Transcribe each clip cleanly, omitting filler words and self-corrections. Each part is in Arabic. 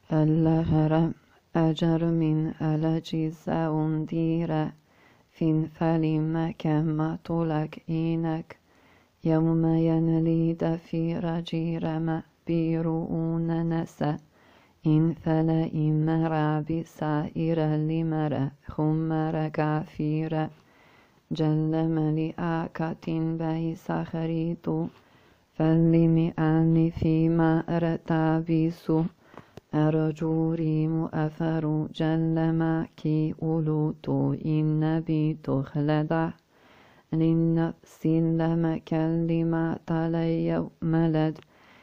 اللهر أجر من ألجز أندير فين فلم كما طلق إينك يوم ينليد في رجير ما بيرؤون نسا إن فلا إمرا بسائر لمر خمر كافير جل ملئاكة بيس خريط فلمئان فيما ارتابيسو أرجوري مؤثر جل ما كي أولوتو إن بيتو خلدا للنفس لما كلمة تلي ملد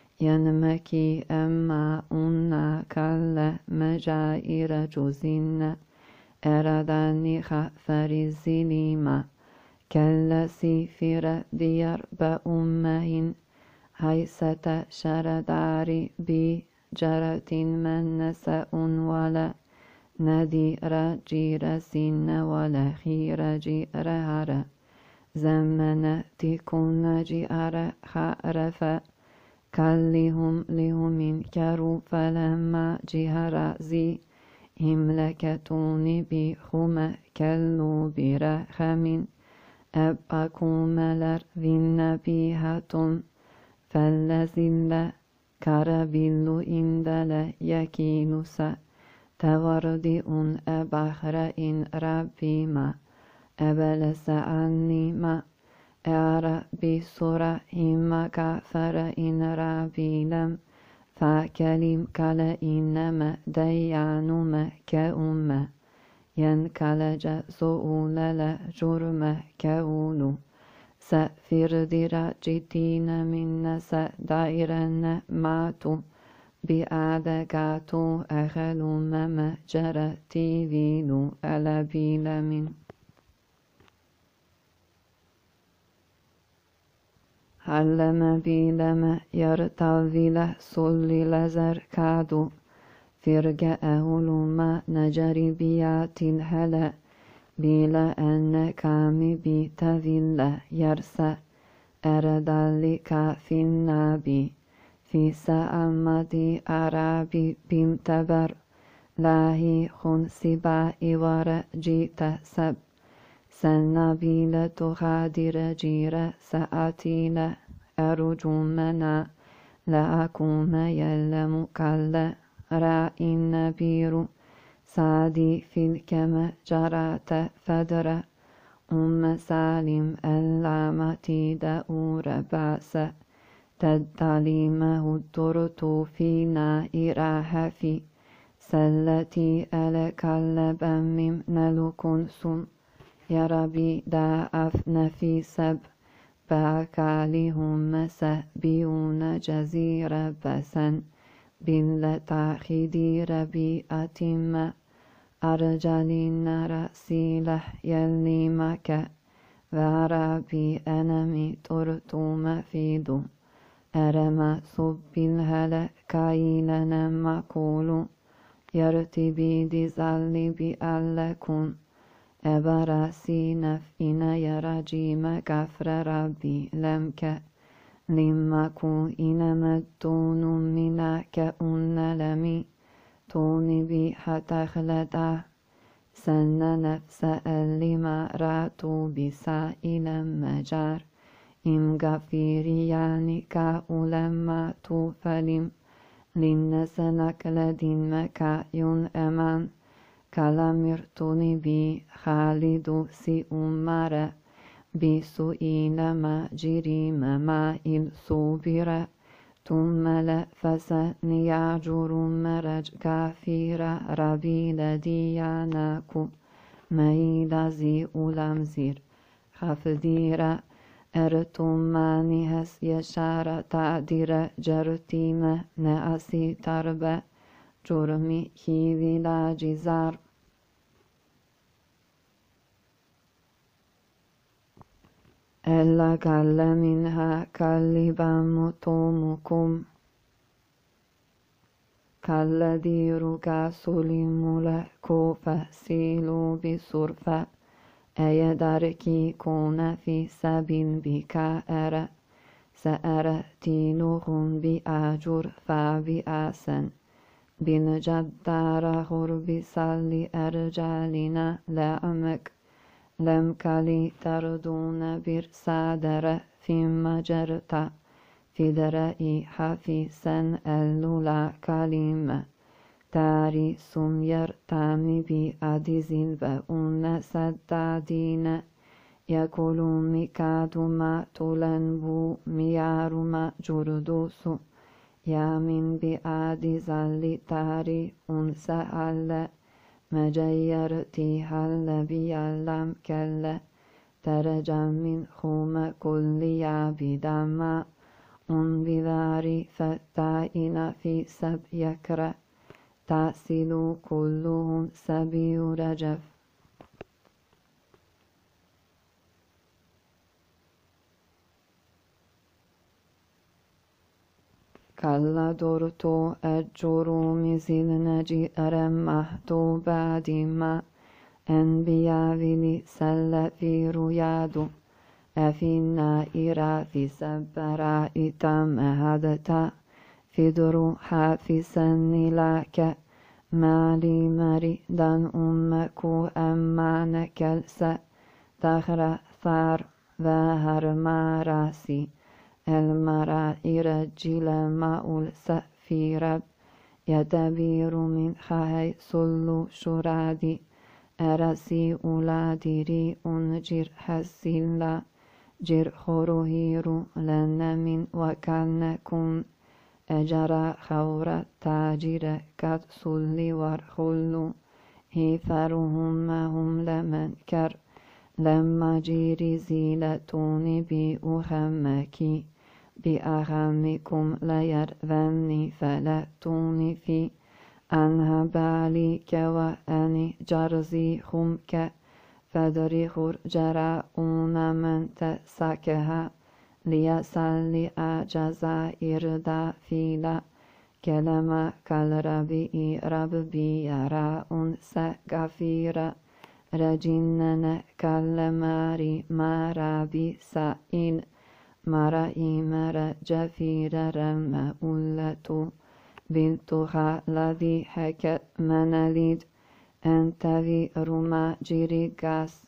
ينمكي أما أنا كلا مجائر جزين أرداني خفر الزليمة كلا سيفر ديار بأمهن هيسة شرداري بجرة من نساء ولا نذير جير سن ولا خير جير هر زمن تكون جير خارف كلهم لهم كرو فلما جهر زي هملكتون بخم كلو برخم أبقكم لرذن بيهتم فلزل كربل إندل يكينس توردئ أبخر إن ربي ما أبلس عني ما أرى بسرع إما كفر إن ربي لم فكلم كلا إنما ديانما كأمة ينكلج سؤول لا جرم كأولو سفر دراجتين من نسا دائرا ماتو بأدكاتو أخلو مما جرتي فيلو ألبيل من علم بيلم يرتوي له سل لزر كادو فرجأه لما نجري بيات الهلا بلا أن كام بيتفل يرسى أردلك في النبي في سأمدي أرابي بمتبر لاهي خنسبا إور جيت سب سنبيلة خادر جير سأتيل أرجمنا لأكون يلم كلا رأي نبير سادي في الكما جرات فدر سالم اللامتي دأور باس تدليمه الدرت في نائرها في سلتي ألك اللبم نلكن سم يا ربي دا أفن في سب باكالهم سبيون جزيرة بسن بالتاخدي ربي أتم أرجلين رأسي يلي مكة وربي أنمي ترتم فيدو أرما صب الهلا كايلنا مقول يرتبي دزالي بألكن أبراسي نفئنا يرجيم كفر ربي لمك لما كو إنما الدون منك أن لمي توني بي حتى خلدا سن نفس لما راتو بسائل مجار إم غفيرياني كأولما توفلم لنسنك لدين مكاين أمان كلامرتوني بي خالد سي أمرا بسئيل ما جريم ما الصبر ثم لفسن يعجر مرج كافير ربيل دياناكو ميل زي أولمزير خفدير أرتماني هس يشار تعدير جرتيم نأسي تربة جرمي هيوي لا جزار ألا كل منها كلبا تومكم كالذير كسلم لكو فسيلو بصرفة أيدركي كون في سبيل بكائر سأرتينهم بأجر فبأسن بن جدار غرب سل أرجالنا لعمك لم كلي تردون برسادر فيما جرت في درائي حفيسا اللولا كلمة تاري سمير تامي بأدزين وأن سدادين يقول ميكاد ما تلنبو ميار ما جردوسو يامين بأدز اللي أنسأل مجيرتي هل بيالام كلا ترجم من خوم كل يابدما بذاري فتائن في سب يكره تأسل كلهم سبي رجف كلا دورتو الجروم زلنجي أرمحتو بعد ما أنبيا فيني سل في رياضو أفينا إرا في سبرا إتام هدتا في درو حافظني لك مالي مري دان أمكو أمان كالسا تخرى ثار ظهر مراسي المرا إرجل ماء في رب يدبير من خاي سلو شرادي أرسي أولادري أنجر حسيلا جر خروهيرو لنا من وكانكم أجرى خورة تاجر كد سلي ورخلو هيفرهم هم لمن كر لما جيري زيلتوني بأخمكي بأخمكم ليرذني فلتوني في أنها بالي وأني جرزي خمك فدري خرجراؤون من تسكها ليسلي أجزائر دافيلا كلمة كالربي ربي يراؤن سكفيرا رجنن كالماري مرابي سائن مرائي مرجفير رم أولتو بنتها الذي حكت مناليد أنتوي رما جيريغاس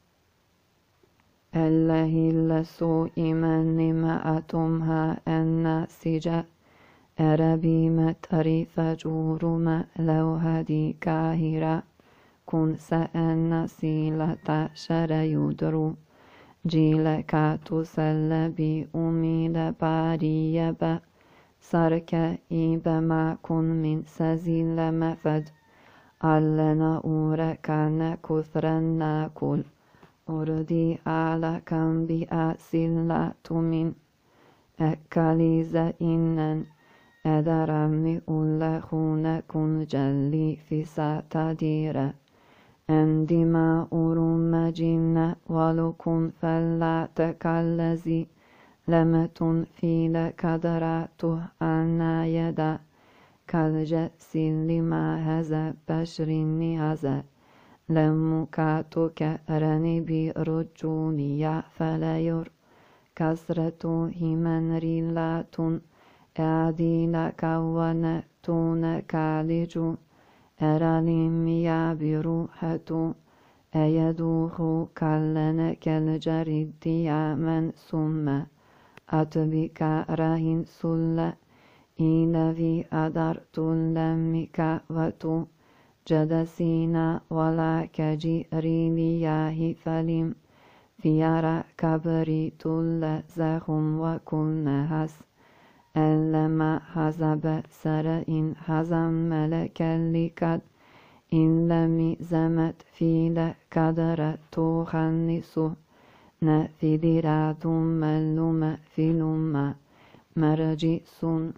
الله لسو إيمان ما أتمها الناسجة أربي متريف جورما لو هدي كاهرة كن سأن سيلة شر يدرو جيل كاتو سلبي أميد باريبا سرك إيبا ما كن من سزيل مفد ألنا أورا كان كثرا ناكل أردي على كم بأسلة من أكاليز إنن أدرمي أولا خون كن جلي في ساتديرة عندما أرم جنة ولكن فلا تكالزي لم تنفي لكدراته أنا يدا كالجأس لما هذا بشرني هذا لم كاتك رني برجوني فلا ير كسرة همن ريلات أعديل كونتون كالجو أراليم يابروحة أيدوه كالن كالجريد من ثم أتبك راهن سل إلى في أدرت لمك وتو جدسينا ولا كجريلياه فلم فيارا كبري تل زخم وكن هس ألما حزب سر إن حزم ملك لكد إن لم زمت في لكدر تخنسه نفذرا ثم اللم في لما مرجي سن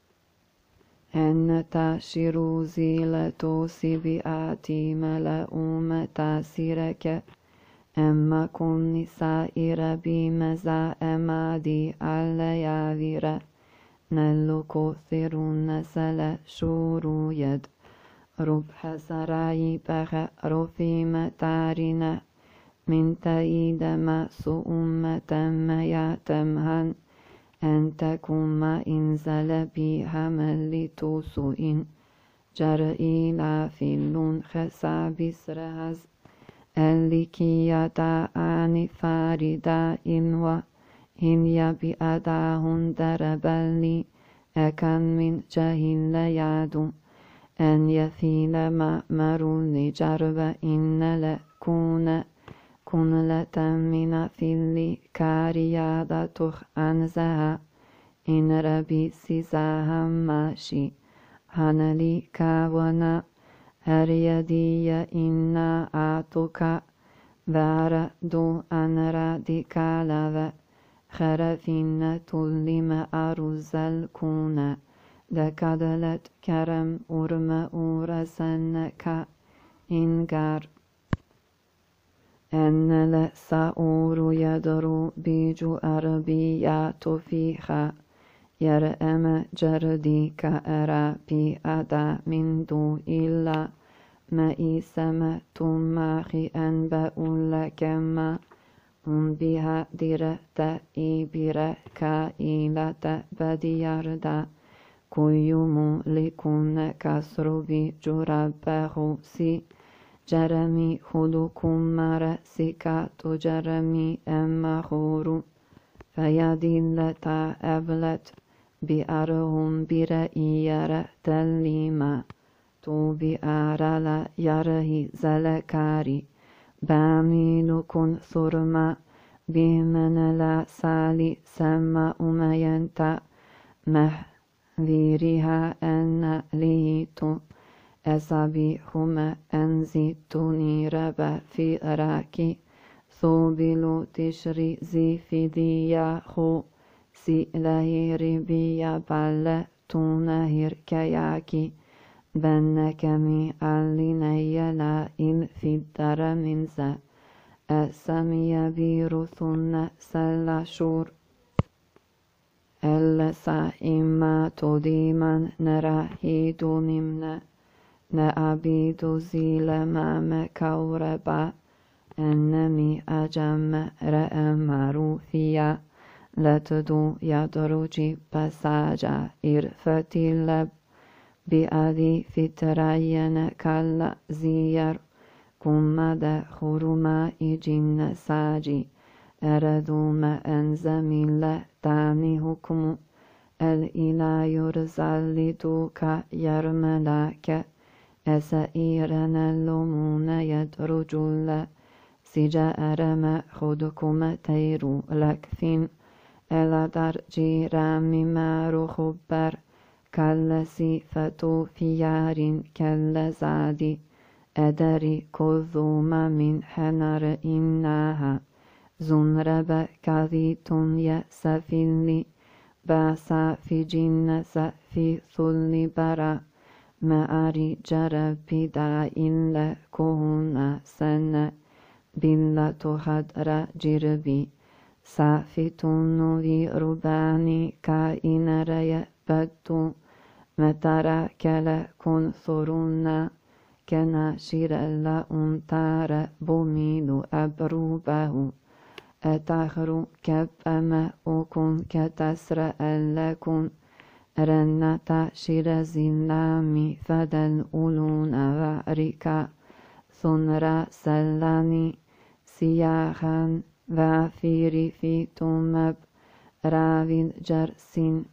أن تاشروا زيلة سبئاتي ملأوم تاسرك أما كن سائر بمزا أمادي على يافرة نلو كثر نسل شورو يد ربح سراي بخ رفي متارنا من تايد ما سؤم تم ياتمهن أن تكون ما إنزل بها ملتو سوء جرئيلا فيلون خسا بسرهز الكيا داعني فاردا إنوا هنيا بأداهن دربلي أكن من جهل يادو أن يثيل مأمرون جرب إن لكون كن لتمن فيلي كاريادا تخ أنزها إن ربي سيزاها ماشي هنلي كاونا هريدي إنا آتوكا باردو أنرا دي كالاو خرفين تلم أرزل كونا دكادلت كرم أرم أورسنك إنغار أن لساور يدرو بيجو أربيات فيها يرأم جردي كأرى بي أدا من دو إلا ما إسم تماخي أنبأ لكما بها درت إبرا كائلة بدياردا كيوم لكن كسر بجربه سي جرمي خلقكم مرسكا تجرمي أما خورو فيدلتا أبلت بأرهم برئيار تليما تو بأرلا يره زلكاري باميلكن ثرما بمن لا سالي سما أمينتا محذيرها أن ليتو أصابيهما أنزيتوني ربا في راكي ثوبلو تشري زيفيديا خو سيلاهيري بيا بالا تونهير كياكي بنكمي عليني لا إن في الدار منزا أسمي بيرثن سلاشور ألسا إما تديما نراهيد نمنا نأبيد زيل مام كوربا أنمي أجم رأم روفيا لتدو يدرجي بساجا إرفتي لب بأدي فترين كلا زير كمد خرما إجن ساجي أردو ما أنزميل تاني حكم الإله يرزل دوكا يرملاك أسائرنا اللومون يدرجل سجأرم خدكم تيرو لكفين ألا درجي رامي مارو خبر كلا صفة فيار كلا زادي أدري كذوما من حنر إنها زنرب كذيتون يسفلي باسا في جنس في ثل برا ما أري جربي دا إلا كهنا سنة بلا تخدر جربي سافتون في رباني كائن ريا بدو مترا كلا كن ثرونا كنا شير لا أنتار بوميلو أبروبه أتخرو كب أما أكون كتسر ألكن رنتا شير زلامي فدل أولون وعركا ثنرا سلاني سياخا وفيري في تمب راوين جرسين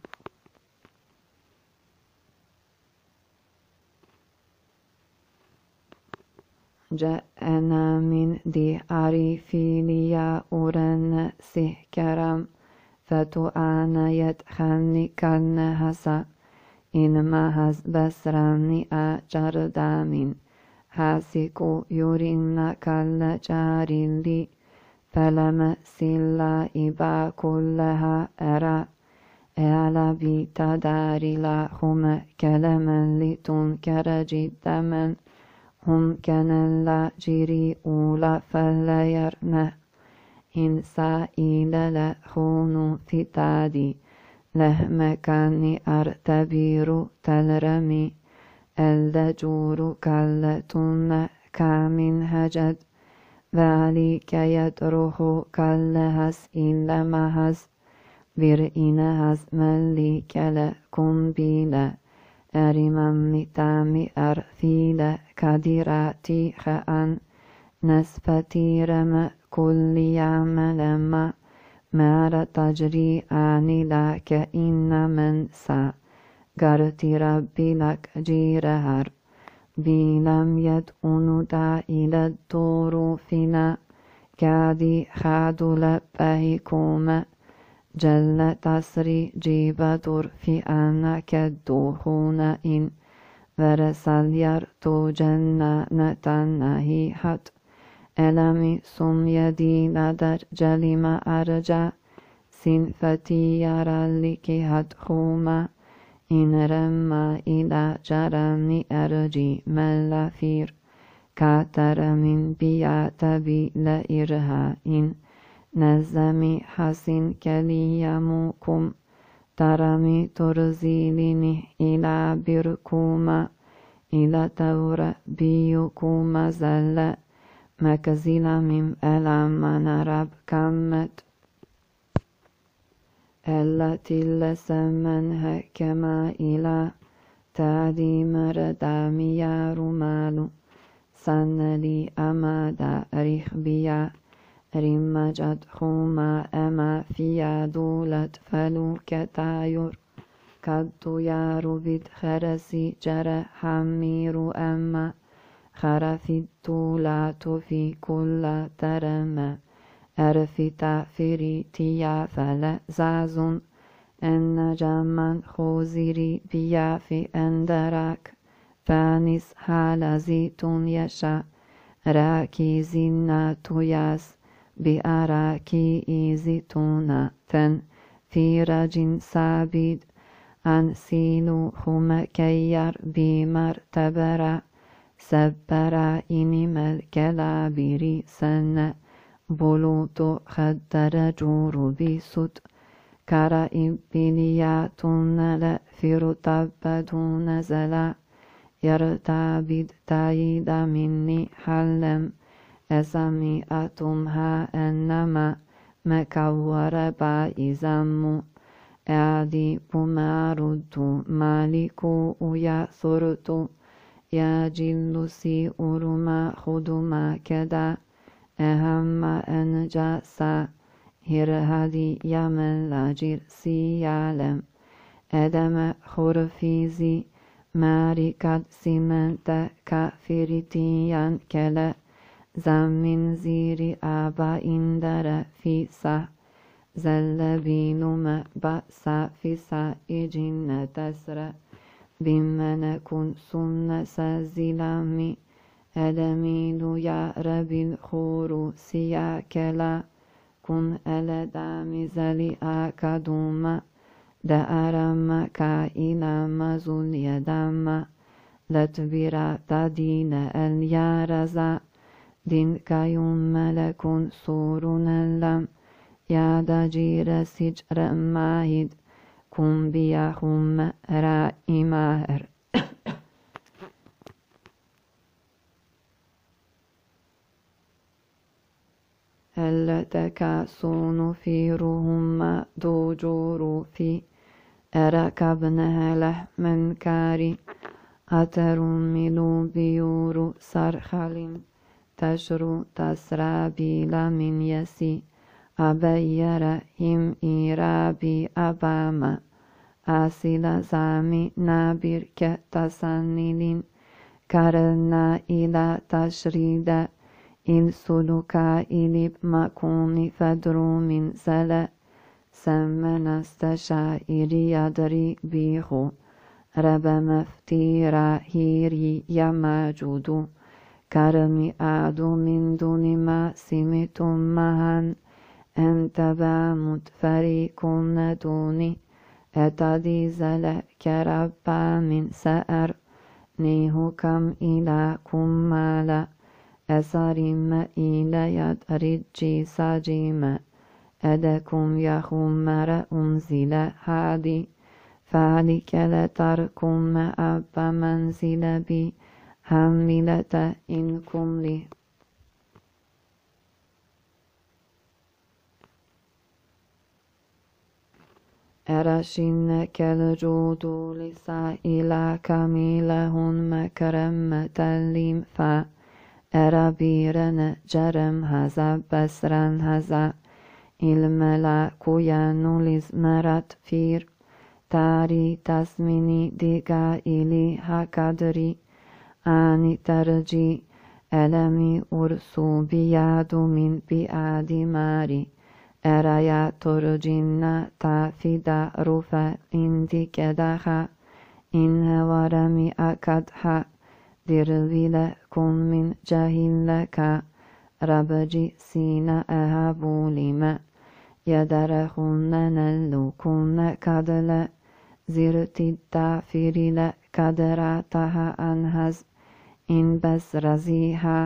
جاءنا من دي عريفيليا أورن سهكرم فتؤانا يدخلني كالنهسا إنما هز بسراني أجر دامين هاسكو يورين كال جاريلي فلم سلا إبا كلها أرى أعلى بتداري لهم كلما لتنكر جدا هم كان لا جري أولى فلا يرنه إن سائل لخون في تادي له كان أرتبير تلرمي اللجور كالتن كامن هجد ذلك يدره كالهس إلا مهز برئين هز ملك لكم بلا أرمم متامي أرثيل كديراتي خان نسفتي رم كل يعمل ما مار تجري آني لك إن من سا قرتي ربي لك جيرهر بلم يدعون دا إلى الدور فينا كادي خادو لبهكم جل تسري جيب دور في أنا كدوخون إن ورسال يرتو جنة نتنهي حد ألمي سم يدي لدر جلما أرجع سنفتي يرى لك هد خوما إن رمى إلى جرمي أرجي ملافير كاتر من بيات بي لإرها إن نزمي حسن كليمكم ترمي ترزيلني إلى بركوما إلى تور بيكوما زل مكزيلا من ألم نرب كمت التي لسمنها كما إلى تادي مردامي يا رمال سنلي أمادا ريخبيا رمجت خوما أما فيا دولت فلو كتاير كدو يارو بيت خرسي جرى حمير أما خرفي الدولات في كل ترمى أرفي تافري تيا فلا زازون أن جمن خوزيري بيا في أندراك فانس حال زيتون يشا راكي زينات ياس بأراكي إيزيتونا ثن في رجن سابيد أن سيلو خم كيار بمرتبرا سبرا إنم الكلابيري سن بلوتو خدر جور بسود كرا إبلياتون لفر تبدون زلا يرتابد تايد مني حلم أسمي أتمها أنما مكور بائزم أعدي بمارد مالكو يثرت يا جلسي أرما خدما كدا أهم أنجاسا هرهدي يمن لاجر سيالم أدم خرفيزي ماركات سمنت كافرتيان كلا زمن زيري آبا إندر في سا زلبين ما بأسا في سا إجن تسر بمن كن سن سزلامي أدميل يا رب الخور سياكلا كن ألدام زلي أكدوما دأرم كائنا مزل يدام لتبرا تدين اليارزا دين كيوم ملك سورنا لم يا دجير سجر ماهد كن بيهم رائمار التكاسون في رهم دوجور في أركبنها لحما كاري أترمل بيور سرخل تشرو تسرابيل من يسي أبير هم إيرابي أباما أسل زامي نابر كتسنلين كرنا إلى تشريد السلوكا إلب مكون فدرو من سلا سمن استشائر يدري بيخو رب مفتيرا هيري يماجودو كرمي آدو من دون ما سمتم مهن أنت بامت فريقون دوني أتدي زلا كربا من سأر نيهو كم إلى كمالا أسرم إلى يد رجي ساجيم أدكم يخمر أنزل هادي فالك لتركم أب منزل بي حملة إنكم لي أرشين كالجود لسائلا كاملهن مكرم تليم فا أرابيرن جرم هزا بسران هزا الملا كويانو لزمرات فير تاري تسميني ديكا إلي هكادري آني ترجي ألمي أرسو بياد من بياد ماري أرايا ترجينا تافيدا رفا إندي كداها إن ورمي أكدها ديرليل كن من جاهلك ربجي سينا أهابو لما يدرخون نلوكون كدل زرتي التافريل كدراتها أنهز إن بس رزيها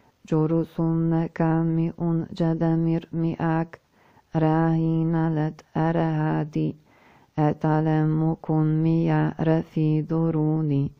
جرسون كامئون جدمير مئاك راهين لد أرهادي أتلم كن ميا رفي دروني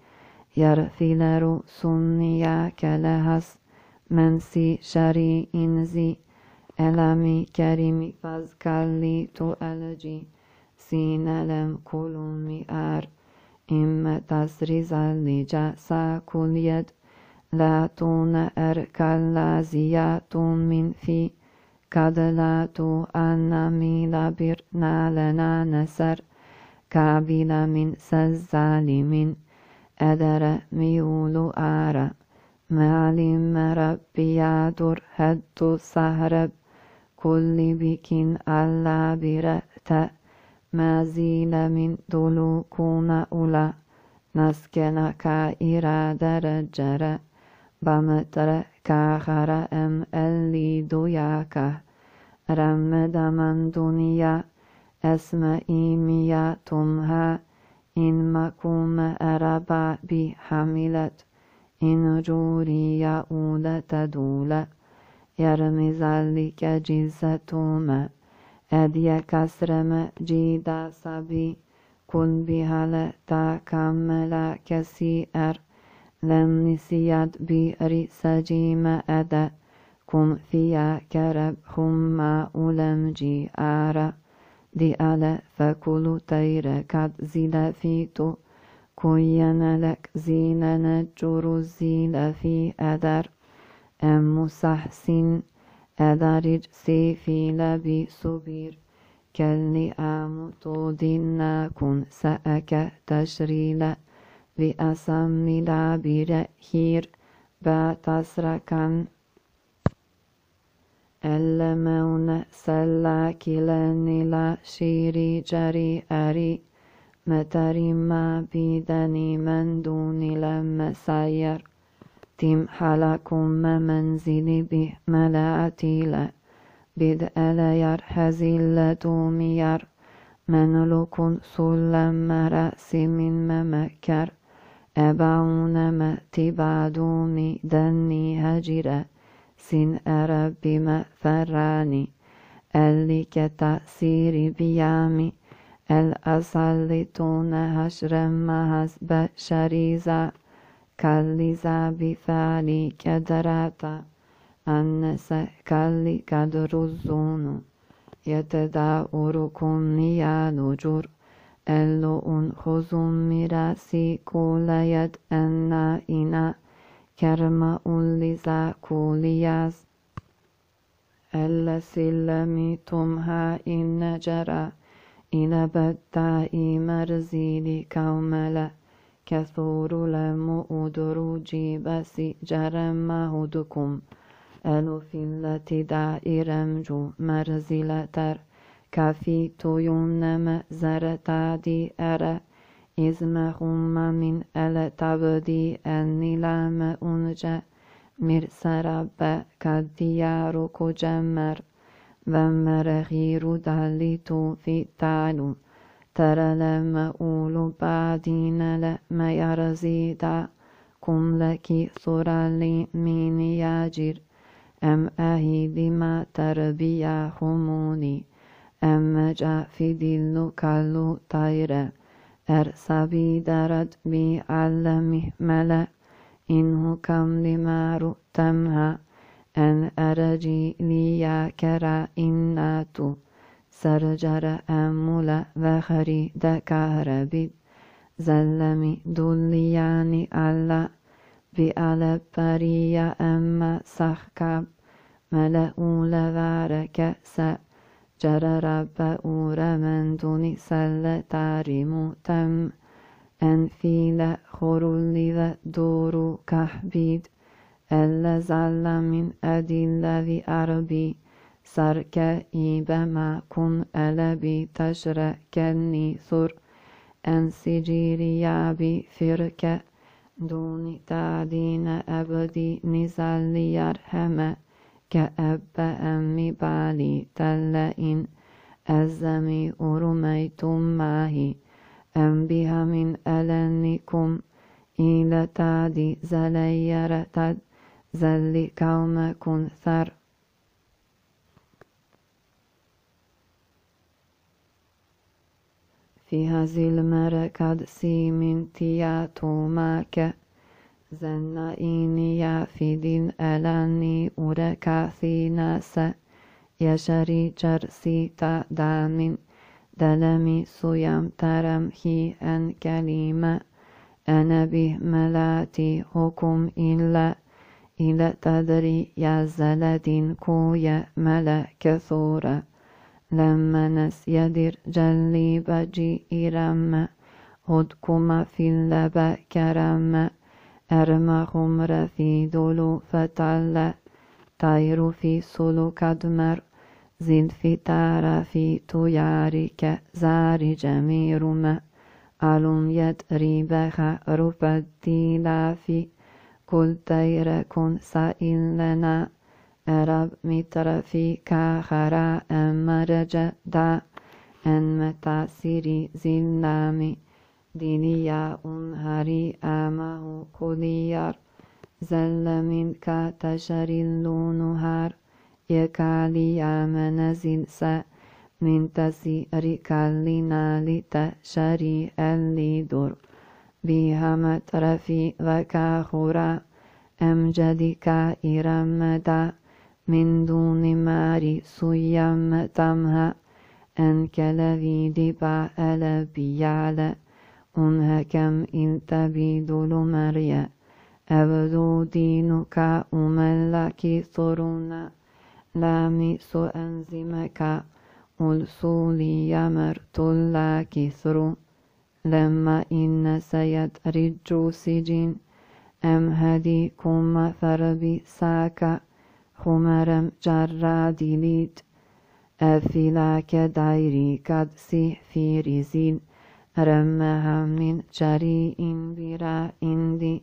يرفلر سنيا كلهس منسي شري إنزي ألمي كريمي فازكالي تؤلجي سينلم كلومي أر إما تسريزالي جاسا كل يد لا تون أركلا زياتون من في كدلاتو أنا ميلا برنا لنا نسر كابيلا من سزالي من أدر ميولو آرا معلم ربي يادر هدو سهرب كل بكين ألا برأت ما زيل من دلو كون أولا نسكن كائرا درجر بمتر كاخر أم اللي دوياكه رمد من دنيا اسم إيميا تمها إن مكوم أربع بحملت إن جوري يؤول تدول يرمي ذلك جزتوما أدي كسرم جيدا سبي كل بهال تكمل كسير لم نسيت بئر سجيم أدا كم فيا كرب خما أولم جي آرا دي ألا فكل تير كد زيل فيتو كوين لك زيل نجر الزيل في أدر أم مسحسن أدرج سيفي لبي سبير كاللي آمتو دينا كن سأك تشريلا بأسم لابير هير باتسركن اللمون سلاكلن لا شيري جري أري متري ما بيدني من دون لم سير تم حلكم منزلي به ملأتي لا بد ألا يرحزل تومير منلك سلم رأس من ممكر أبعون ما تبعدوني دني هجرة سن أرب ما فراني اللي كتأثير بيامي الأصلتون هشر مهز بشريزا كاللزا بفعلي كدراتا أنس كاللي كدرزون يتداوركم نيال جر اللؤن خزم مراسي كل يد أنا إنا كرم لزا كولياز السلم تمها إن جرى إلى بداء مرزيل كوملا كثور لم أدرجي بسي جرم هدكم ألف التي دائرم جو مرزل تر كفي تيون مزرتا دي أرى إزمهم من التبدي النلام أنجا مرسرب كالديار كجمر ومرغير داليتو في تعلو ترى لما أولو بعدين لما يرزيدا كم لكي صرالي من ياجر أم أهيد ما تربيا خموني أم جا في دلو كالو طيرة أرسبي درد بي علمه ملا إنه كم لما رؤتمها أن أرجي ليا كرا إناتو سرجر أمول وخري دكهربي زلمي دولياني على بألب بريا أما سخكب ملأول وارك س جر رب أور من دوني سل تاريمو تم أنفيل خرولي ودورو كحبيد ألا زل من أدل ذي أربي سرك إيبما كن ألبي تشركني ثر أنسجيري يابي فرك دوني تعدين أبدي نزال يرحم كأب أمي بالي تلئن أزمي أرميتم ماهي أم بها من ألنكم إلى تادي زلير تد زل كوم كن ثر في هذه المركض سيمين تياتو ماك زنا إني في دين ألاني أركاثي ناس يشري جرسي تدامين دلمي سيام ترم هي أن كلمة أنا به ملاتي حكم إلا تدري يا زلدين كويا ملا كثورة لما نس يدير جلي بجي إرم هدكما في اللبا كرم أرم خمر في دولو فتعلى طير في سلو كدمر زل في تعرفي تيارك زاري جميرما علم يدري بخا رفدي لافي كل طير كن سائل لنا أرب مترفي كاخرا أمرج دا أن متاسيري زلامي دينيا أنهري آمه كليار زل منك تشري اللونهار يكالي آمنزل سا من تسير كالينا لتشري اللي دور بها مترفي وكاخرا أمجد كائرا دا من دون ماري سيام تمها أنك لذي دبا ألبيال أنها كم إلتبيد لمريا أبدو دينك أملك ثرنا لامس أنزمك ألسولي يمرت لك ثر لما إن سيدرج سجين أم هديكم فربي ساك خمرم جرادي ليد أفلاك دايري قد سي في رزين رمها من جريء برا إندي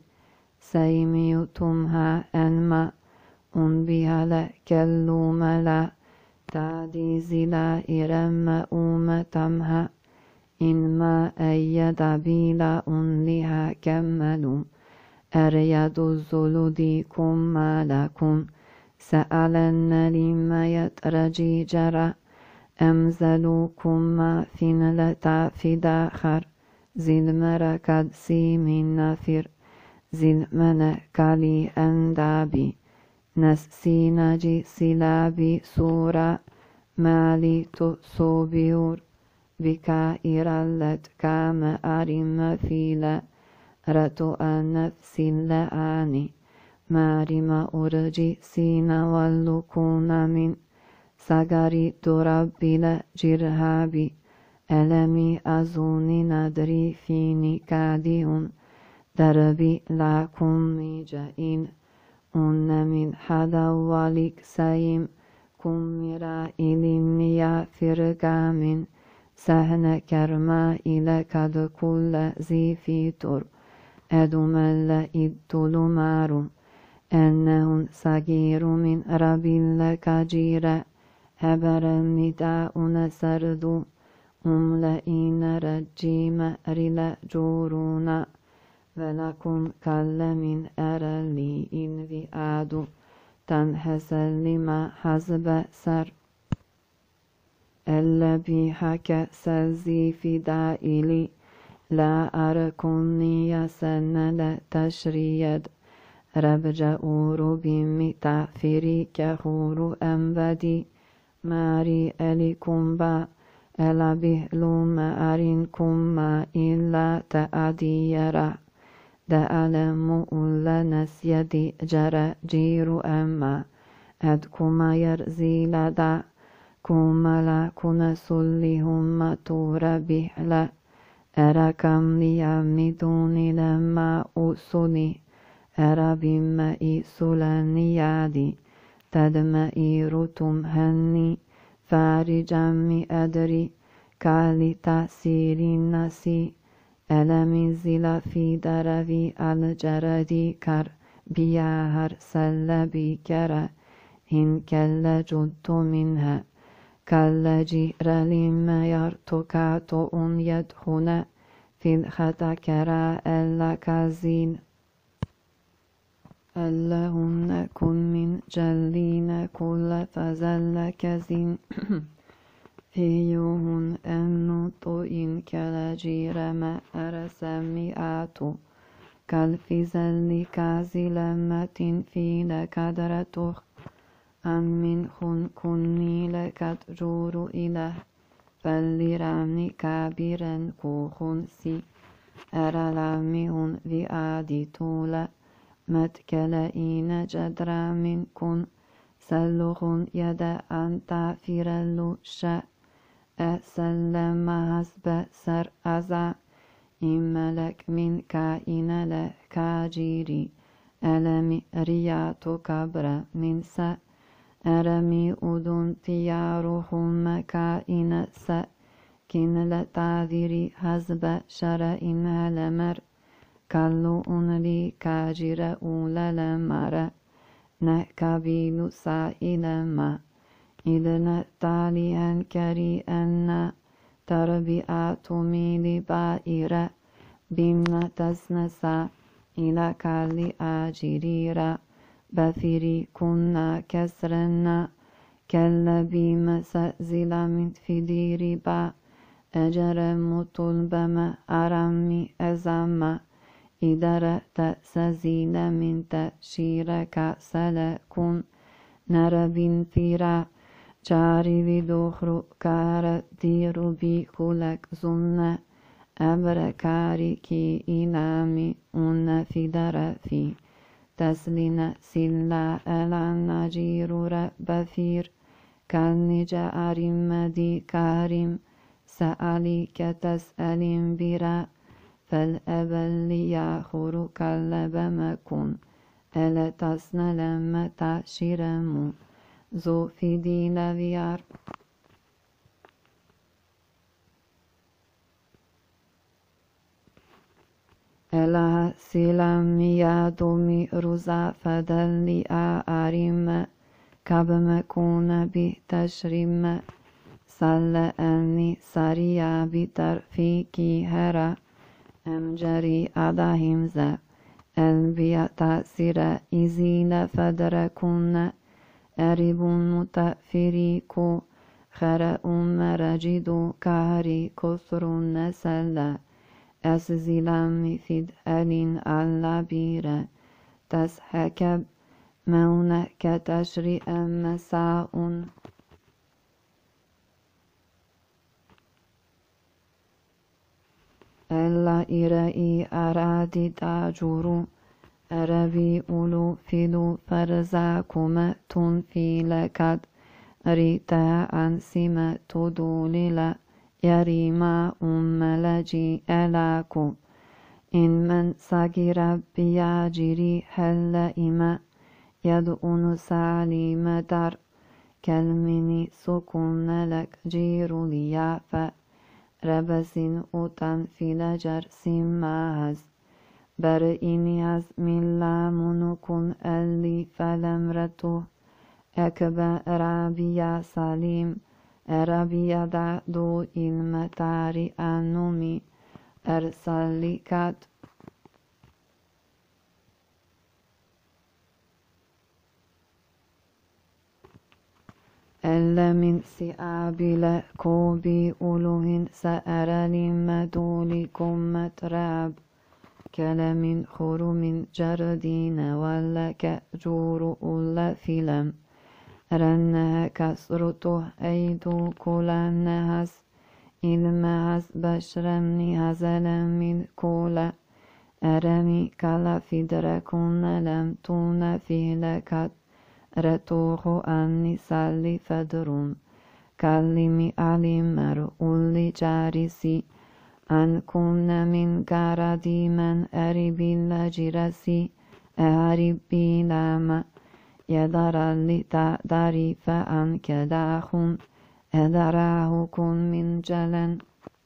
سيميتمها أنما بها لكلو ملا تعدي زلا إرم أمتمها إنما أيد بلا لها كملوا أريد الزلوديكم ما لكم سألن لما يترجي جرى أمزلوكم ما فين لتعفي داخر زل مركد سي من نفر زل من كالي أندابي نسي نجي سلابي سورة مالي تصوبيور بكائر اللت كام أرم فيلا رتو النفس اللآني مارما أرجي سينا واللكون من سغري تربي لجرهابي ألمي أزوني ندري فيني كاديون دربي لكم ميجئين أن من حدا وليك سيم كمرا إلميا فرقامين سهن كرما إلى كد كل زي فيتور أدومل إدتلو مارو أنهن صغير من ربي لكجيرا هبر مداؤن سردو لئين رجيم رلا جورونا ولكم كل من أرلي إن في آدو تنحسل لما حزب سر الذي حكى سلزي في دائلي لا أركني يسن لا تشريد ربج أورو بمتعفري كخور أنبدي ماري أليكم با ألا بهلوم أرينكم ما إلا تأديرا دألم أولا نسيدي جرى جيرو أما أدكما يرزيلا دا كملا كنا سلهم تورا بهلا أراكم ليامدوني لما أسوني أرابيم إسولاني يادي تدمئيرتم هني فارجامي أدري كالي تأثير النسي ألم زل في دربي الجردي كر بياهر سلبي كرا إن كلا جدت منها كلا جير لما يرتكات يدخن في الخطا كرا ألا كازين اللهم كن من جلين كل فزل كزين فيهن النطئن كالجير ما أرسمئات كالفزل كازلمة فينا كدرته أن من خن كني لك تجور إله فالرامي كابرا كوخنسي أرلامهن ذئادي طولا متكلئين جدرا من كن سلخن يد أن تعفر اللشاء أسلم حسب سر أزا إملك من كائن لكاجيري ألم ريات كبر من سأ أرمي أذن تيارهم كائن سأ كن لتعذري حسب شرائن هلمر كالو أنلي كاجر أولى لمر نكابيل سائل ما إذن تالي أنكري أن تربيات ميلي بائرة بمنا تسنسا إلى كالي آجريرا بفري كنا كسرنا كلا بيم سأزل من فدير با أجر مطلبما أرمي أزما إدارة تأسزين من تأشيرك سلكون نربين فيرا جاري بدخر كار دير بيكولك زمنا أبركاري كي إنامي أن في درفي تسلين سلا ألا نجير بفير كالنجا أرمدي كارم سأليك تسألين برا فالأبل ياخر كالب مكون ألا تسن لما تشرمو زو في دين فيار ألا سلام يادومي رزا فدلي أريم كبم كون بتشريم سلأني سريا بترفيكي هرا أمجري أداهمزا ألبيا تأثير إزيل فدركون أريب متأفريكو خرأ مرجد كهري كسر نسلا أسزلام فد ألين اللبيرة تسحكب مونك كتشري مساء ألا إرائي أرادي تاجورو أربي أولو فيلو فرزاكم تنفي لكد ريتا أنسمة تدولي يريما لجي ألاكو إن من صغير بياجري هل إما يدعون سالي در كلمني سكون لك جيرو ليافا ربسين أوتان في لجر سماهز بر إني از من لامنكن ألي فلمرتو أكبر رابيا سليم رابيا دعدو المتاري أنومي أرسلكت ألا من سئابل كوبي أولوهن سأرى لمدولكم متراب كلا من خرم جردين ولا كأجور أولا فيلم رنه كسرته أيدو كولنهس إلمهس بشرمني هزلمين كولا أرمي كلا فدركون لم تون في لكت رتوخ أني سالي فدرون كلمي أليمر أولي جارسي أن كنا من كاردي من أربي لجرسي أربي لما يدر لتدري فأن كداخن أدراه كن من جلن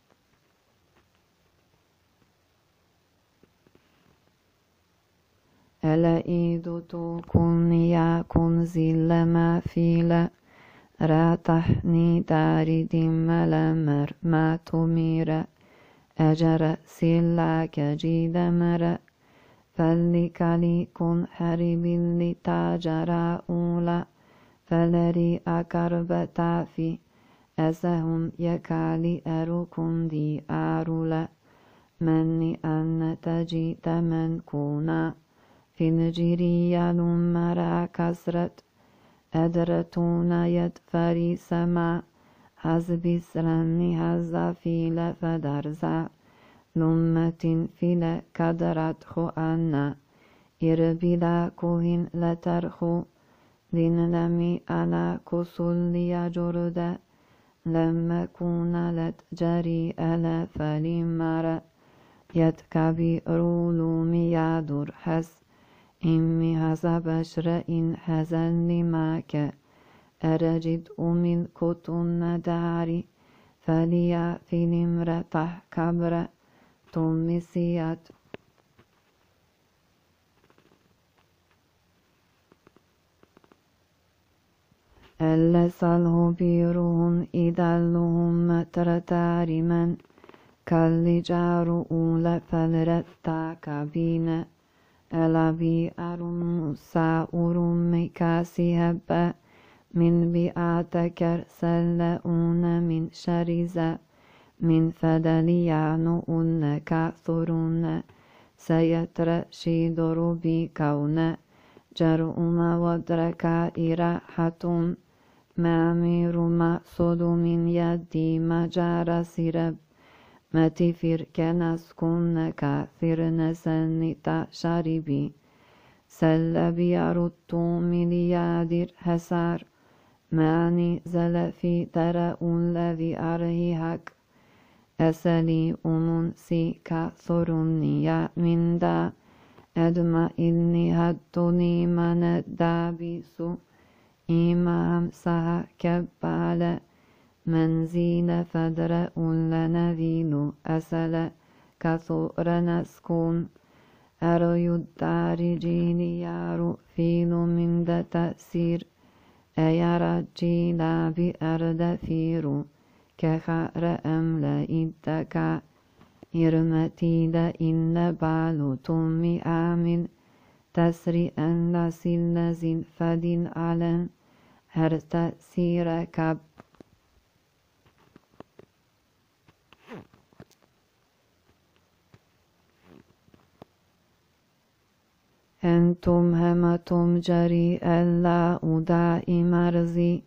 ألئيد كن يكن زل ما فيل راتحني داري دم لمر ما تمير أجر سلا كجيد مر فلكلي كن حرب لتاجر أولا فلري أكرب تافي أسهم يكالي أركن دي أرولا مني أن تجيد من كونا في الجرية لمرا كسرت أدرتون يدفري سما حزب سرني هزافيل فدرزا لمة فيل كدرت خوانا إربلا كوهن لترخو لن لمي أنا كسل جرد لما كون لتجري ألا فلمر يتكبي رولومي يدر حس إمي هذا بشر إن هزلني معك أرجد من كتن داري فليا في نمرة كبر تمسيات ألسله بيرهم إذلهم مترتار من كالجار أولى فلرتا كابين ألبي أرم ساؤرم كاسهب من بياتكر سلؤون من شريزة من فدليان أن كثرون سيترشيد ربي كون جرؤم ودرك إراحة مامير مقصود من يدي مجار سرب متفر كنسكن كثير نسن تشربي سلبي أردت مليادر حسار ماني زلفي ترى الذي أرهيهك أسلي أمنسي كثرني من دا أدم إني هدني من الدابس إمام سها كبال منزين فدر لنذيل أسل كثر نسكون أري الدارجين يارو فيل من دا تأسير أيرى جيلا بأرد فيرو كخار أملا إدكا إرمتي دا إن بالو تومي آمن تسري أن لسل زين فدين علن هر تأسير كب أنتم همتم جري ألا أدائي مرزي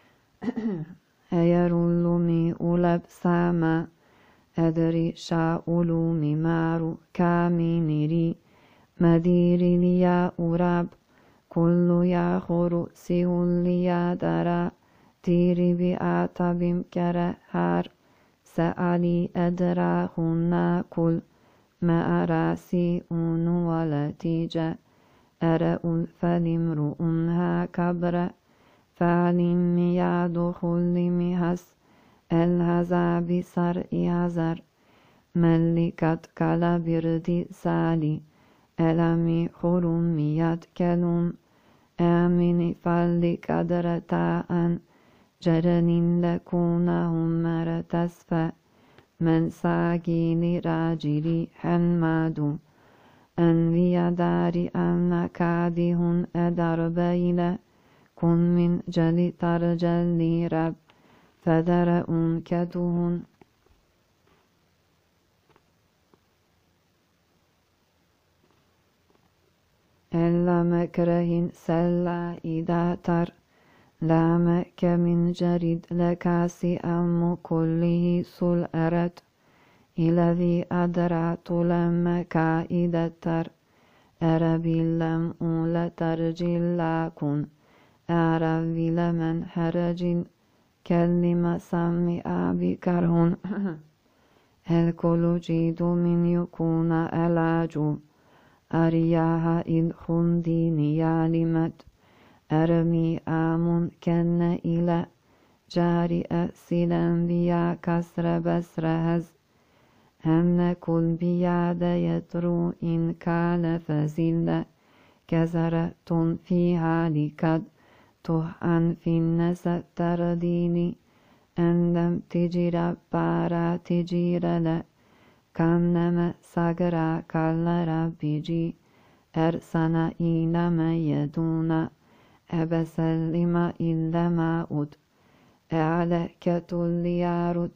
أيرلمي أولب ساما أدري شاؤلومي مارو كامينيري مديري ليا أراب كل ياخر سيهل ليا درا تيري بآتا بمكر هار سألي أدراهن كل ما أراسي أون ولا تيجا أرأ فلمرؤنها كبر فعلم يدخل مهس الهزا بسر هزر ملكت كلا برد سالي ألمي خرم يتكلم آمن فلك درتاء جرن لكونهم مرتسفا من ساقين راجلي حماد أنبي دار أن كادهن أدربيل كن من جل ترجل رب فذر كدهن إلا مكره سلا إذا تر لامك من جريد لكاسي أم كله سل أرد الذي أدرعت لما كائدتر أربي لم أول ترجل لكن أربي لمن حرج كلمة سمي أبي كرهن الكل جيد من يكون علاج أرياها إذ خنديني يعلمت أرمي آمن كن إلى جاري أسلا بيا كسر بسر هز أن كل بياد يترو إن كان فزل كزرة فيها لكد تهأن في الناس ترديني أن لم تجر بارا تجير لا كانما ساقرا كالرا بيجي أرسنا إنما يدونا أبسلم إلا ما أد أعلى كتل يارد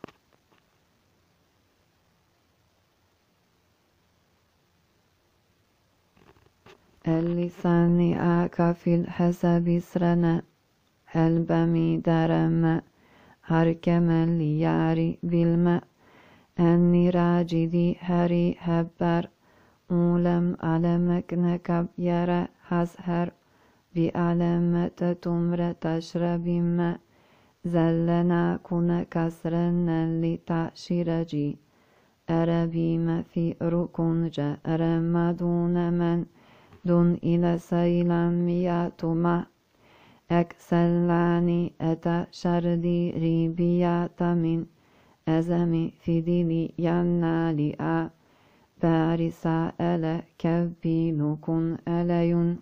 اللسان آك في الحسب سرنا البمي درم هركم لياري بالماء أني راجدي هري هبر أولم ألمك نكب يرى هزهر بألمة تمر تشرب ما زلنا كن كسرنا لتعشرجي أربي ما في ركن جأر ما دون من دون إلى سيلم ياتما أكسلاني أتا شردي ريبيات من أزمي في ديني ينالي بارسا ألا كبين كن أليون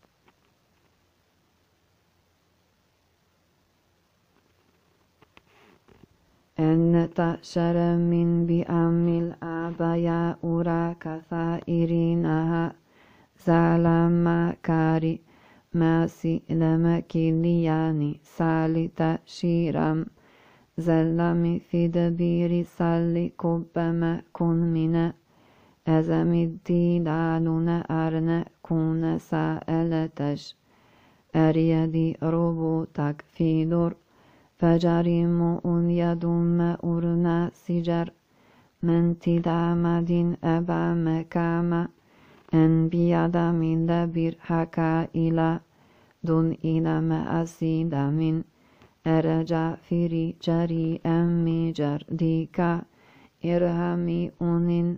أن تأشر من بأم الآبايا أراك ثائرينها زالما كاري ماسي لمكيلياني سالي تأشيرم زلمي في دبير سالي كبما كن من أزمي الديلالنا أرنا كون سائلتش أريدي ربوتك في دور فجريم أن يدم أرنا سجر من تدامد أبا مكاما أن بيد من دبير حكا إلى دون إلى ما أسيد من أرجع في جري أمي جرديكا إرهمي أنين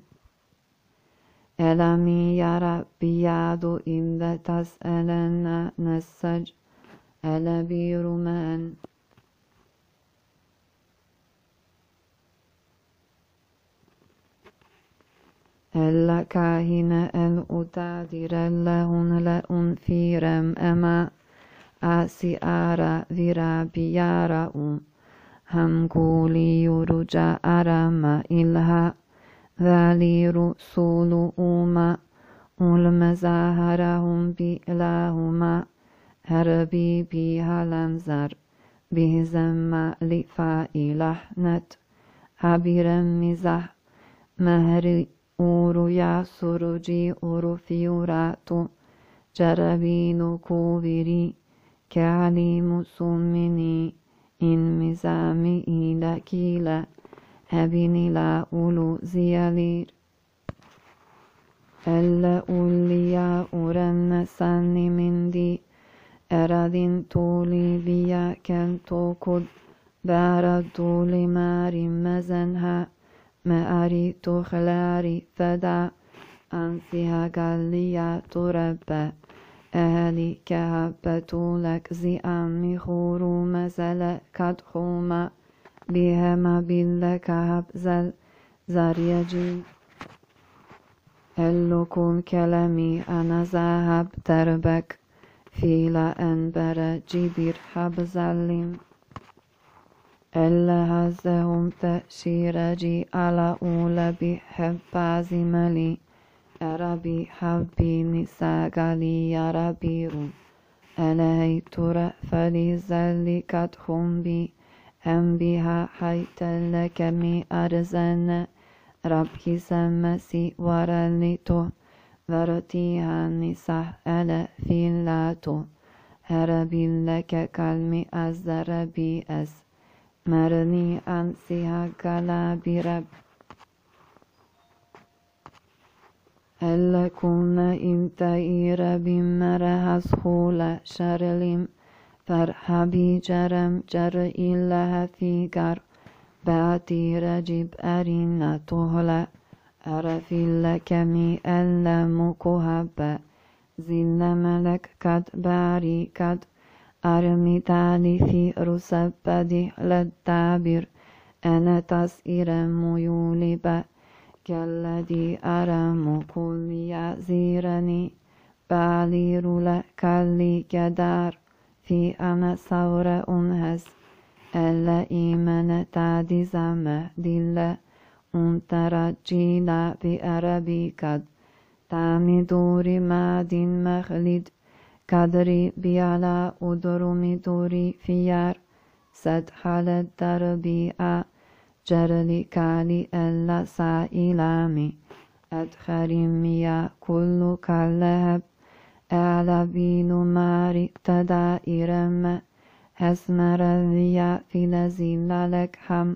ألمي يرى بياد إلا تسألن نسج ألبير من ألا كاهن الأتادر لهن لأن فيرم أما آسي آرا ذرا بيارا هم قولي يرجع أرما إلها ذالي رسول أما المزاهرهم بإلهما هربي بها لمزر به زم لفائلحنت عبيرا مزح مهري أورو يا سرجي أورو فيوراتو جربين كوبري كعليم سمني إن مزامي إلى كيلا أبني لا أولو زيالير ألا أوليا أورن ساني من دي أردين طولي بيا كنتو كد باردو لماري مزنها ما أري تخلاري فدا أنسيها قاليا تربى أهلي كهبتو لك زي أمي خورو مزل كدخوما بهما بلا كهب زريجي اللكم كلامي أنا ذهب تربك فيلا أنبر جبير حبزلم ألا هزهم تأشيرجي على أولى بحب ملي أربي حبي نساقلي يا ربيرو ألا ترى فلزلي كتخم بي أم بها حيت لك مي أرزن ربكي سمسي ورلتو ورتيها نسح ألا فيلاتو هربي لك كلمي أزربي أس مرني أنسيها كلا برب ألا كنا إنتاير بمرها سخولة شرلم فرحبي جرم جر إلها في قر باتي رجب أرنا طهلا أرفي لك مي ألا مكهب زل ملك قد باري قد أرمي تالي في رسبدي للتابر أنا تسئر ميولب كالذي أرم كل يزيرني بالير لكالي كدار في أنا ثور أنهز ألا إيمان تادي زمه دل أنترجيلا بأربي قد تامي دوري مادين مخلد كدري بيالا أدرمي دوري فيار سد حال دربيا جرلي كالي ألا سائلامي أدخريميا كل كالهب أعلى بينو ماري تدائرم هسمر ليا في لزيل لك هم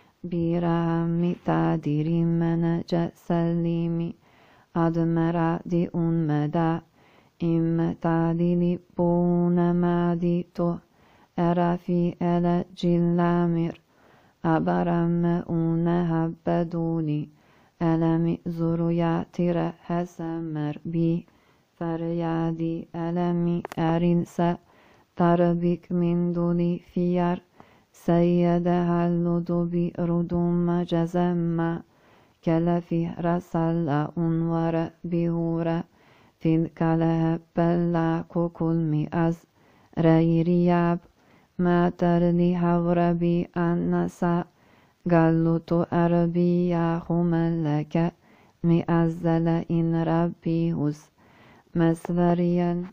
بيرامي تاديري من جسليمي أدمرا دي أنمدا إم تاديني بون مادي تو أرافي ألا جلامر أبرم أونها بدوني ألمي زرياتر هسمر بي فريادي ألمي أرنسا تربك من دوني فيار سيدها اللدبي ردوم جزما كلفي رسل أنور بهورة في الكله بلا كل مئز ريرياب ما ترني هوربي النساء قلت أربي يا خملك مئزل إن ربي هس مسلريا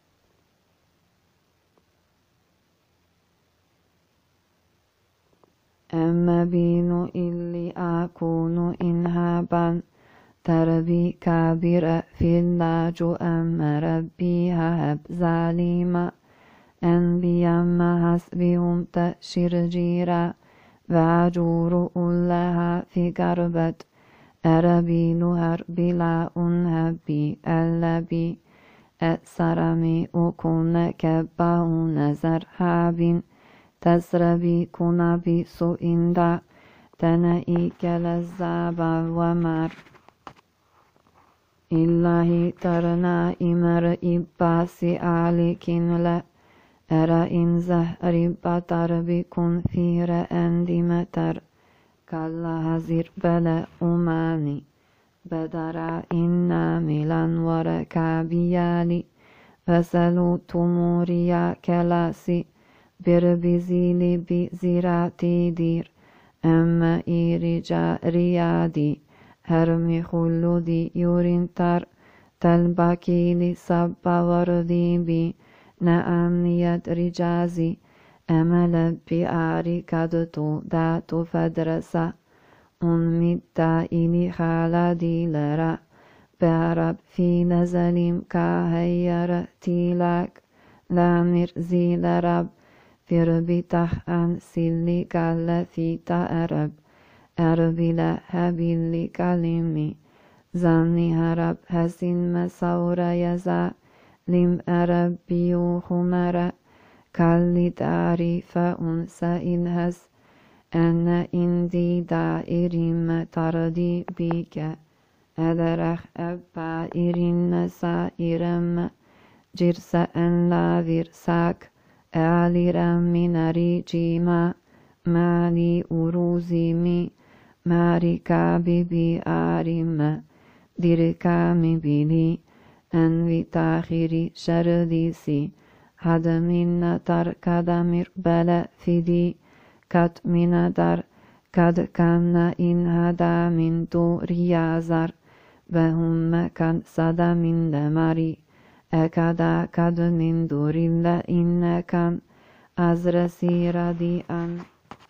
أما بينو إلي أكون إنهابا تربي كابر في اللاجو أما ربي هب ظالما أنبيا ما حسبهم تشير جيرا وعجور لها في قربت أربي نهر بلا أنهبي ألبي أسرمي أكون كبه نزر حاب تسربي كنبي سئندا تنئي كالزابا ومر إلهي ترنا إمر إباسي عليكن لا أرى إن زهري بطر بكن فير أندي متر كالله زير بلا أماني بدر إنا ميلان وركابيالي فسلو تموريا كلاسي بربزيلي بزيراتي دير أما إيرجا ريادي هرمي خلودي يورنتر تلبكيلي صبا وردي بي نأمنية رجازي أمل بآري كدتو داتو فدرسا أنمتا إلي خالدي لرا بارب في نزليم كهير تيلاك لامر زي لرب فربي تحن سيلي كال في تأرب أربي لهبيلي كلمي زاني هرب هسين مسورا يزا لم أربيو خمرا كالي داري فأنسا إنهس أنا إندي دائرم تردي بيك أدرخ أبا إرن سائرم جرس أن لا فيرساك آلي رمي نري جيما مالي أروزيمي ماري كابي بي آرم ديركامي بيلي أنوي تاخيري شرديسي هذا من تركدمر بلا فيدي كت من در كد كان إن هذا من دو ريازر وهم كان صدا من دماري أكدا كد من دور الله إن كان أزرسي رديئا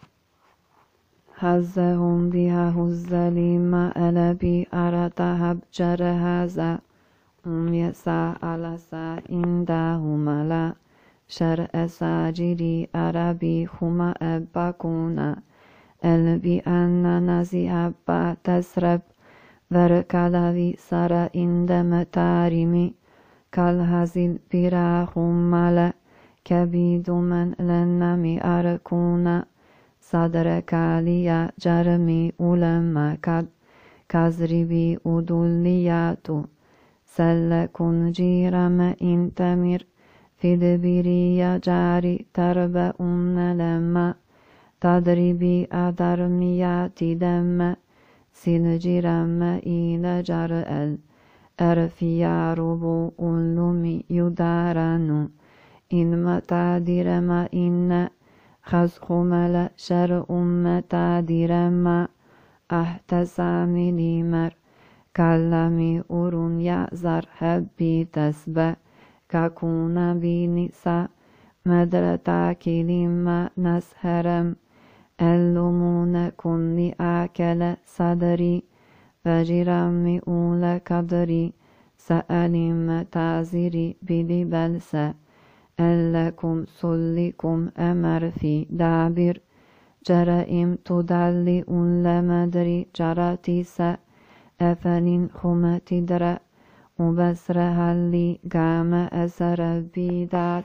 هزهم بها هزليم ألبي أرتهب جر هذا يسا على سا إندهما لا شر أساجري أرابي خما أباكونا البي أن نزيها تسرب وركالذي سر إندم تارمي كالهزل براخم ملا كبيد من لنمي أركونا صدر كاليا جرمي أولما كزربي أدولياتو سلكن جيرم إنتمر في دبيريا جاري ترب لما تدربي أدرمياتي دم سنجرم إلى جرأل أرفيا ربو أولمي يدارانو إن تادرما إن خزخمل شر تادرما أحتسامي لمر كلمي أورون يأزر حبي تسبة ككونا بنساء مدرتا كلمة نسهرم اللمون كن آكل صدري فجرمي أولى قدري سألم تازري بلي بلسة ألكم سلكم أمر في دابر جرائم تدلي لمدري جراتيس أفلين خمت درأ وبسر هلي قام أسر بيدات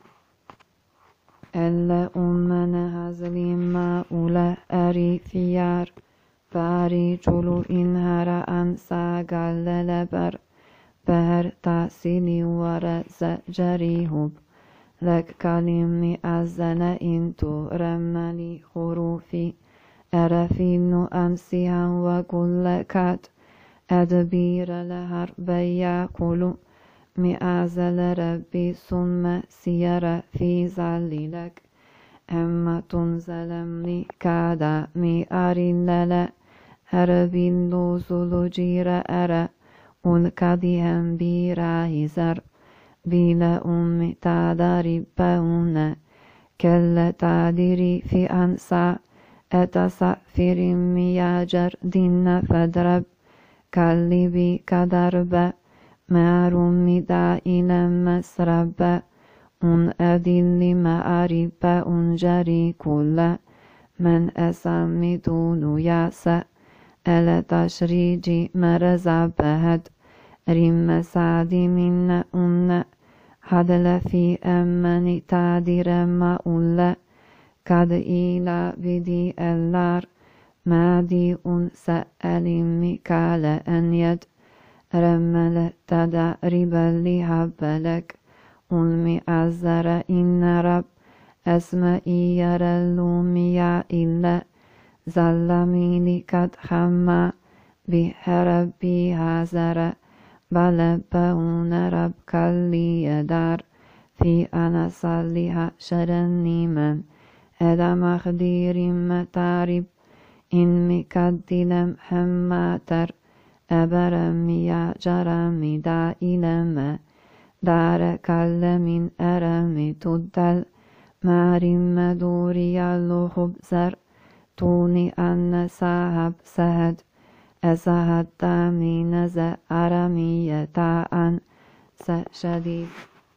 ألا أمن هزلي ما أولا أري فيار فاري جلو إنهار أنسى قال لبر بهر تاسيني ورز جريهب لك كلمي أزل إنتو رملي خروفي أرفين أمسيها وكل كات أدبير لهر بياكل مئازل ربي ثم سير في ظللك أما تنزلمني كادا مئارين للا هربين لوزل جير أرى والكدهم براهزر بلا أم تادري بون كل تادري في أنسى أتسافر مياجر دين فدرب كالبي كدرب معروم دائلا مسرب أدل معرب جري كل من أسمي دون ياسا ألا تشريجي مرزبهد رم سادي من حدل في أمني تادر ما أولا قد إلى بدي اللار ما دي سألمي كال أن يد رمل تدرب لهبلك ألمي أزر إن رب أسمئي يرى اللوميا إلا زلميني قد خما بحربي هزر بلبون رب كالي يدار في أنا صليها شرني من هذا مخدير متارب إن مكدلم حماتر أبرمي يا جرمي دائلما دار كلمين أرمي تدل مارم دوري اللخب زر توني أن صاحب سهد أزهد دامي نزا أرمي تاء سشديد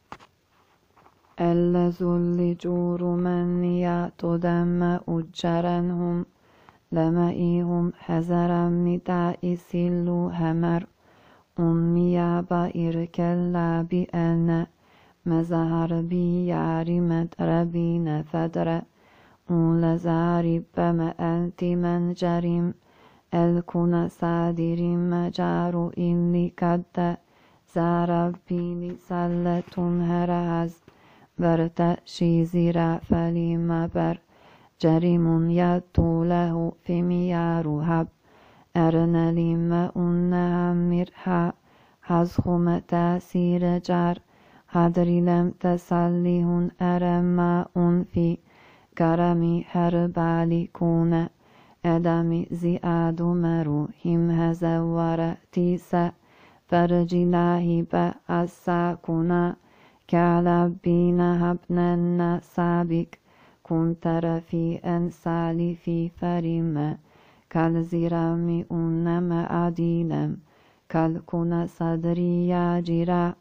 اللذل جور من يتدم أجرنهم لمئيهم حزرا متاء سلو همر أمي بائر كلا بأن مزهر بيار مدربين فدر أول زارب ما أنت من جريم الكون صادر مجار إني قد زاربيني سلة هرهز برت شيزيرا فلما بر جريم يدو له في ميار هب أرن لما أنها مرحا حزخم تأثير جار حضر لم تسليهن أرما في كرمي حربالي كون أدمي زياد مرو هم هزور تيسا فرج لاهب أساكنا كالبين هبنن سابق كنت رفيئا سالي في فريم كالزرام أنما أدينم كالكنا صدري ياجرا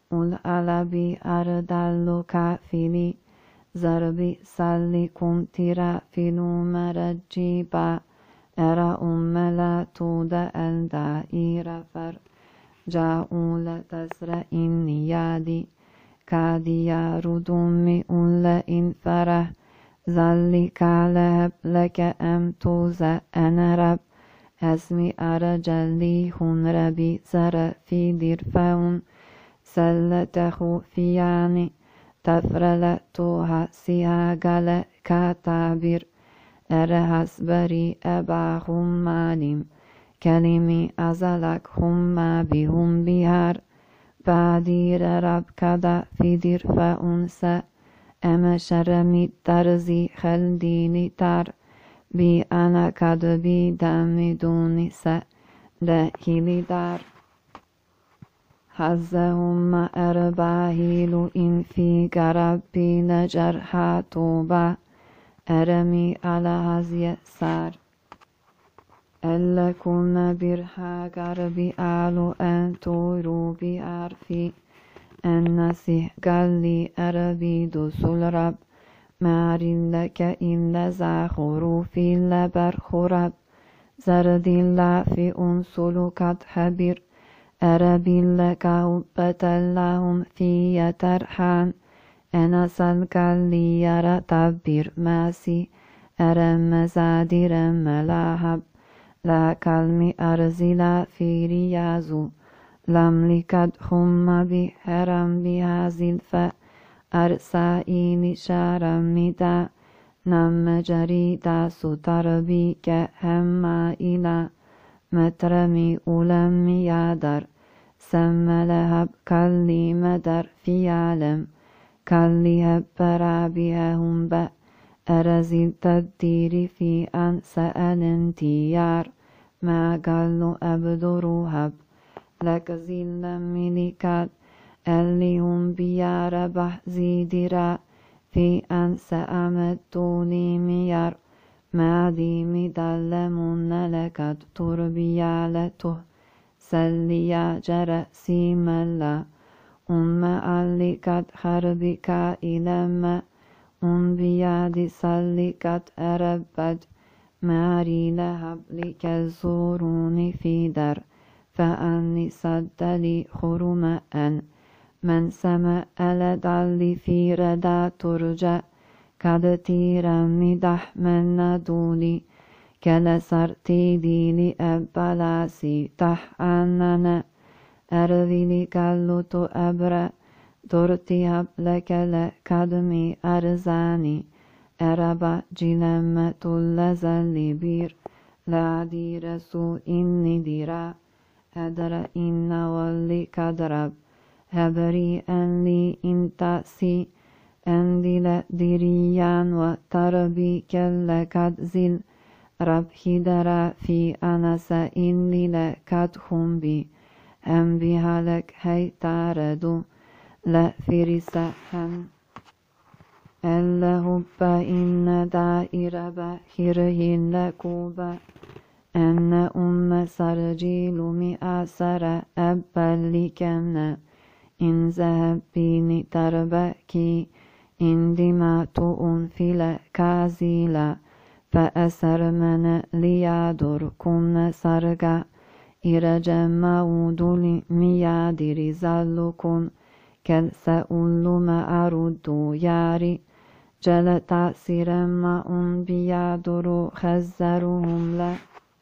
الألبي أردل كافلي زربي سلكم ترى فيلو مرجيبا أرى لا تود الدائرة فر جاءوا لتسرى إني يادي كاديا ردمي لئن فرح ذلك لهب لك أم توزى أنا رب اسمي أرجلي هن ربي زر في درفون سلته فياني تفرلتها سياغل كتابير أرهس بري أباهم ماليم كلمي أزلك هم بهم بهار بعدير رب كدا في درفونسا أما شرمي ترزي خلديني تار بي أنا كد بي دمي دوني سا دهيلي دار حزهم أرباهيل إن في قربي لجرحى توبا أرمي على هزي سار ألا كنا برحى قربي آلو أن تورو بأرفي النسي قال لي أربي دوسل رب مارين لك إن زاخرو في لبر خرب زرد الله في أنسل قد حبير أربي لك هبة لهم في ترحان أنا سلك لي يرى تبير ماسي أرم زادر ملاهب لا كلمي أرزلا في ريازو لم لكد خم بحرم بهذه الفأ أرسائي شارا مدا نم جريدا ستر بك هما إلى مترمي أولم يادر سم لهب كالي مدر في عالم كالي هبرا بهم بأ أرزل تدير في أن سأل انتيار ما قالوا أبدرو هب لك زل ملكات اللي هم بيار بحزي درا في أن سأمتوني ميار ما دي مدلمون لكت تربيالته سليا جرأسي ملا اللي قد خربك إلما بياد سلكت أربد ماري لهب لك الزورون في در فأني صد لي خرم أن من سما ألدل في ردا ترجى قد تيرا مدح من ندولي كلا سرتي ديلي أبلاسي تح أننا أرذلي كالوتو أبرا دورتي هبلك لكدمي أرزاني أربا جلمة اللزل بير لا دير سو إني ديرا أدر إن واللي كدرب هبري أن لي إنتاسي أندل ديريان وتربي كلا كدزل رب هدرا في أنس إني لكدهم بي أم بها لك هي تاردو لا فرسحن ألا هب إن دائرة بحره لكوبا أن سرجيل مئاسر أبل لكنا إن ذهبيني تربكي إن دمات أنفل كازيلا فأسر من ليادر كن سرقا إرجم ودول ميادر زلكن كل سأول ما أرد ياري جل تأثير ما بيادر خزرهم لا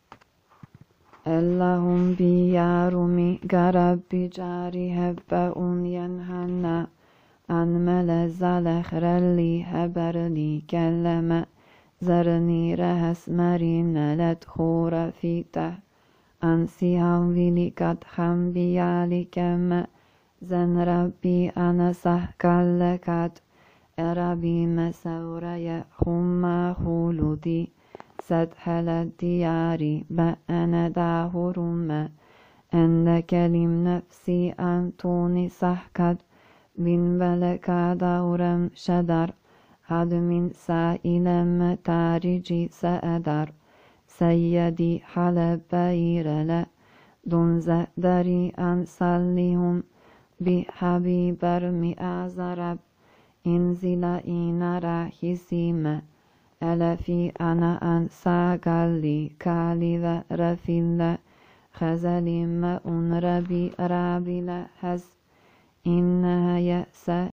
اللهم بيارمي قرب بجاري هبا ينهنا عن ملزل خرلي هبرلي كلمة زرني رهس مرين لتخور فيته أنسيهم لي قد خم بيالي كما زن ربي أنا سهكالكات ربي مسوري خما خلودي سدحل الديار بأنا داهرما أن كلم نفسي أنتوني سحكت بن بلكا دورم شدر هد من سائل متارجي سأدر سيدي حلب بيرلا دون زدري أن صليهم بحبيب برمي أعزرب إنزلا إنرا حسيمة ألفي أنا أن ساقلي كالذا رفلا خزلي ما ربي رابلا حز إنها يأس